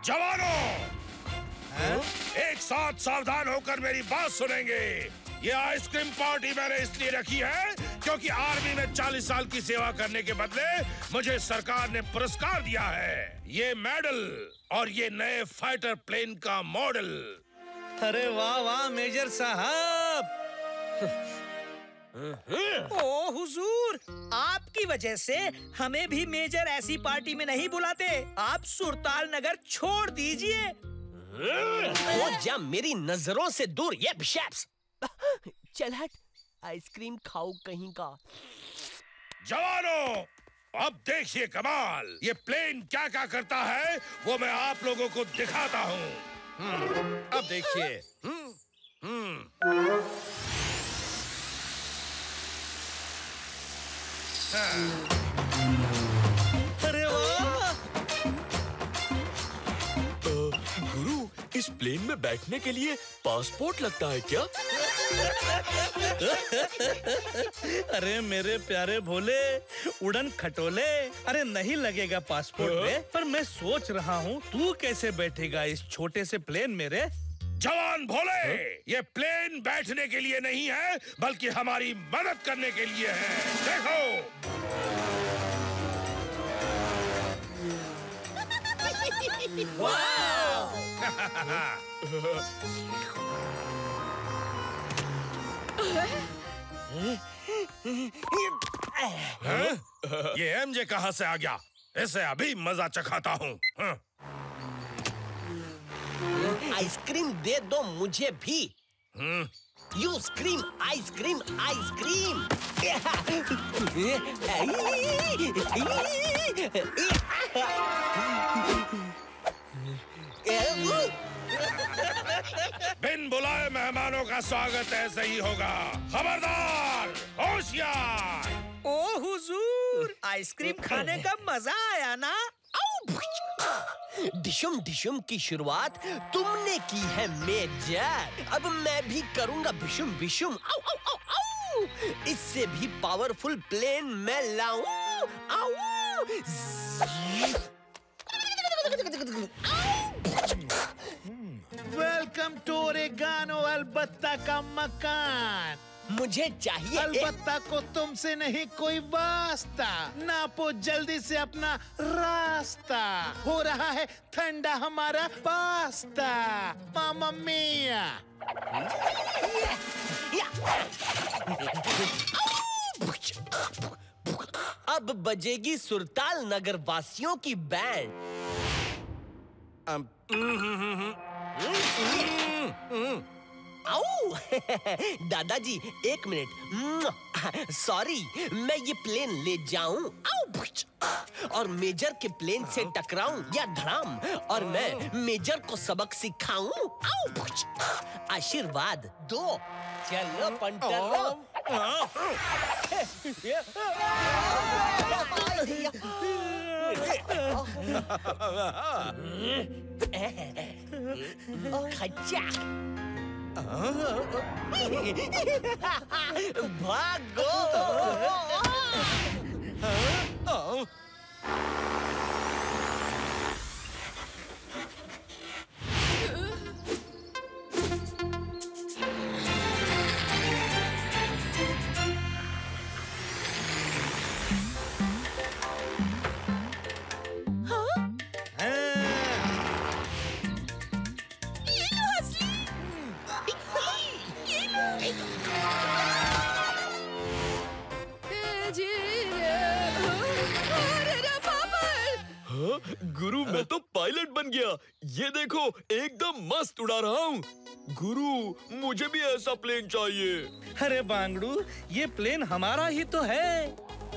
जवानों, एक साथ सावधान होकर मेरी बात सुनेंगे। ये आइसक्रीम पार्टी मैंने इसलिए रखी है क्योंकि आर्मी में 40 साल की सेवा करने के बदले मुझे सरकार ने पुरस्कार दिया है। ये मेडल और ये नए फाइटर प्लेन का मॉडल। अरे वाह वाह मेजर साहब। ओ हुजूर, आपकी वजह से हमें भी मेजर ऐसी पार्टी में नहीं बुलाते। आप सुरताल नगर छोड़ दीजिए। हो जा मेरी नजरों से दूर ये बिशप्स। चल हट, आइसक्रीम खाओ कहीं का। जवानों, अब देखिए कमाल। ये प्लेन क्या क्या करता है वो मैं आप लोगों को दिखाता हूँ। अब देखिए। अरे वाह। गुरु, इस प्लेन में बैठने के लिए पासपोर्ट लगता है क्या? अरे मेरे प्यारे भोले उड़न खटोले, अरे नहीं लगेगा पासपोर्ट में। पर मैं सोच रहा हूँ तू कैसे बैठेगा इस छोटे से प्लेन में रे? जवान भोले, ये प्लेन बैठने के लिए नहीं है बल्कि हमारी मदद करने के लिए है। देखो। वाह! ये एमजे कहाँ से आ गया? इसे अभी मजा चखाता हूँ। आइसक्रीम दे दो मुझे भी। You scream ice cream ice cream. बिन बुलाए मेहमानों का स्वागत ऐसे ही होगा। खबरदार, होशियार। ओ हुजूर, आइसक्रीम खाने का मजा आया ना? डिशुम डिशुम की शुरुआत तुमने की है मेजर। अब मैं भी करूंगा बिशुम बिशुम। आउ आउ आउ आउ। इससे भी पावरफुल प्लेन मैं लाऊं। आउ। वेलकम टू ओरेगानो अलबत्ता का मकान। मुझे चाहिए अलबत्ता को तुमसे नहीं कोई वास्ता। नापो जल्दी से अपना रास्ता। हो रहा है ठंडा हमारा पास्ता। मामा मिया। अब बजेगी सुरताल नगर वासियों की बैंड। आओ दादाजी एक मिनट। सॉरी, मैं ये प्लेन ले जाऊं और मेजर के प्लेन से टकराऊं या धड़ाम और मैं मेजर को सबक सिखाऊं। आशीर्वाद दो। चलो पंटर। खच्चा भागो। गुरु, मैं तो पायलट बन गया। ये देखो, एकदम मस्त उड़ा रहा हूँ। गुरु, मुझे भी ऐसा प्लेन चाहिए। अरे बांगड़ू, ये प्लेन हमारा ही तो है।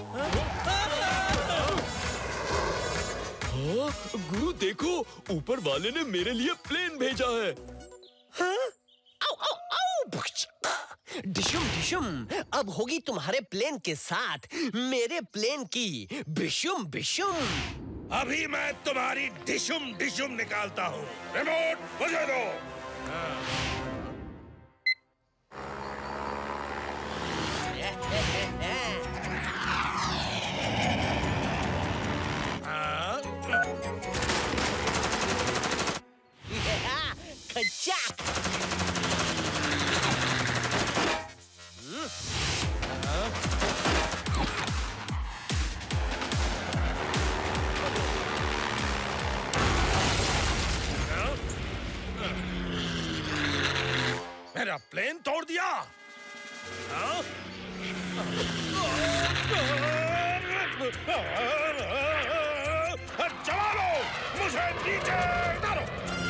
हाँ, गुरु देखो, ऊपर वाले ने मेरे लिए प्लेन भेजा है। आओ आओ आओ। डिशुम डिशुम, अब होगी तुम्हारे प्लेन के साथ मेरे प्लेन की बिशुम बिशुम। अभी मैं तुम्हारी डिशुम डिशुम निकालता हूँ। रिमोट बजा दो। प्लेन तोड़ दिया। हाँ? जवानों, मुझे नीचे उतारो।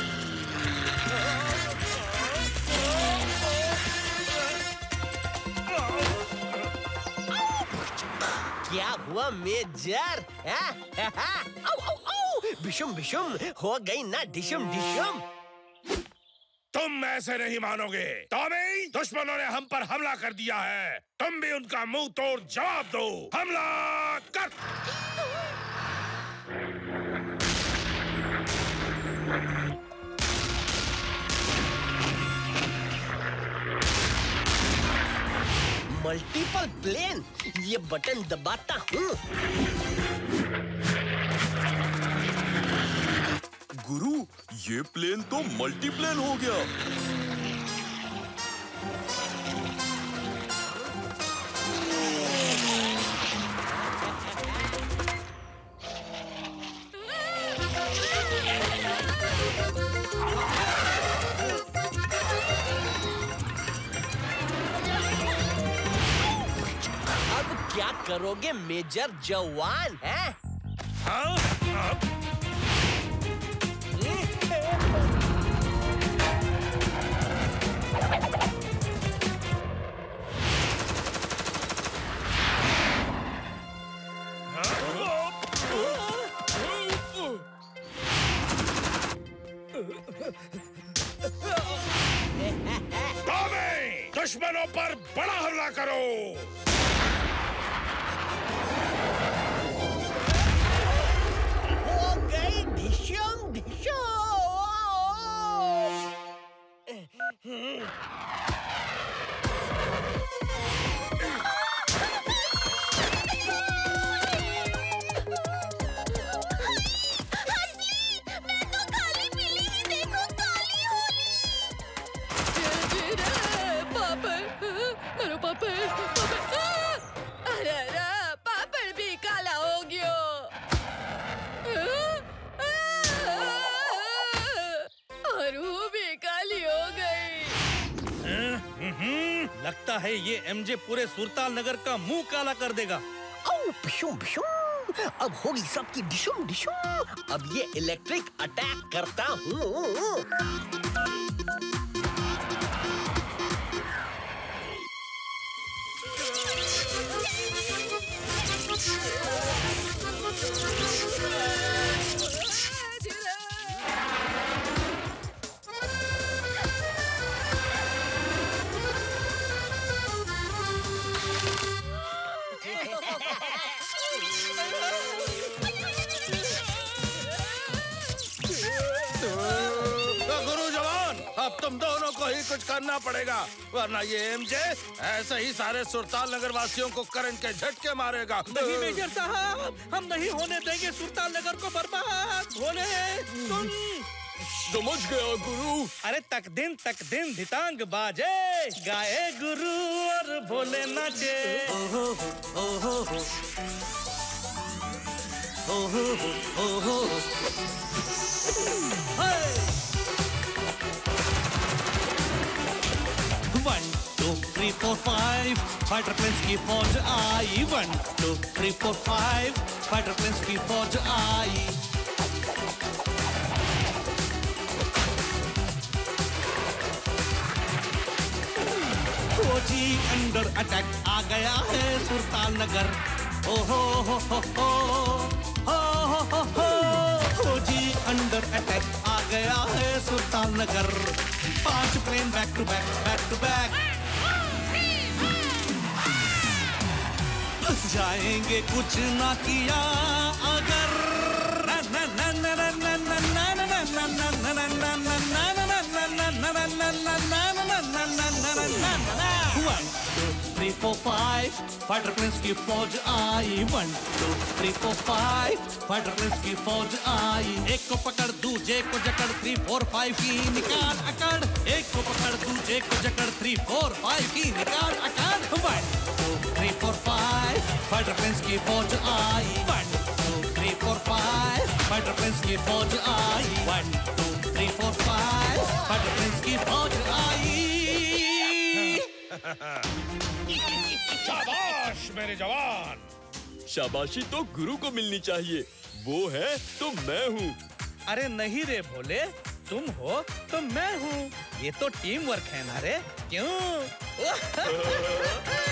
क्या हुआ मेजर? बिशुम बिशुम हो गई ना डिशुम डिशुम। तुम ऐसे नहीं मानोगे। टॉमी, दुश्मनों ने हम पर हमला कर दिया है। तुम भी उनका मुंह तोड़ जवाब दो। हमला कर। मल्टीपल प्लेन, ये बटन दबाता हूँ। गुरु, ये प्लेन तो मल्टी प्लेन हो गया। अब क्या करोगे मेजर जवान? हैं? हाँ? दुश्मनों पर बड़ा हमला करो। हो गई ढिशुम ढिशुम। लगता है ये एमजे पूरे सुरताल नगर का मुंह काला कर देगा। भिशुम भिशुम, अब होगी सबकी डिशुम डिशुम। अब ये इलेक्ट्रिक अटैक करता हूँ। अब तुम दोनों को ही कुछ करना पड़ेगा, वरना ये एमजे ऐसे ही सारे सुरताल नगर वासियों को करंट के झटके मारेगा। नहीं मेजर साहब, हम नहीं होने देंगे सुरताल नगर को बर्बाद। भोले सुन। समझ गया गुरु। अरे तक दिन धितांग बाजे, गाए गुरु और भोले नाचे। One, two, three, four, five. Fighter planes की फौज आई। 1 2 3 4 5 फाइटर प्लेन्स की फौज आई। फौजी अंडर अटैक आ गया है सुरताल नगर। ओ हो फौजी अंडर अटैक आ गया है Surtal Nagar. 5 plane back to back बस जाएंगे कुछ ना किया अगर। One, 2, 3, 4, 5 फाइटर प्लेन्स की फौज आई। 1 2 3 4 5 फाइटर प्लेन्स की फौज आई। एक को पकड़ दूजे को जकड़ 3 4 5 की निकाल अकड़। एक को पकड़ दूजे को जकड़ 3 4 5 की निकाल अकड़। 1 2 3 4 5 फाइटर प्लेन्स की फौज आई। 1 2 3 4 5 फाइटर प्लेन्स की फौज आई। 1 2 3 4 5 फाइटर प्लेन्स की फौज आई। शाबाश मेरे जवान। शाबाशी तो गुरु को मिलनी चाहिए, वो है तो मैं हूँ। अरे नहीं रे भोले, तुम हो तो मैं हूँ। ये तो टीम वर्क है ना रे, क्यों?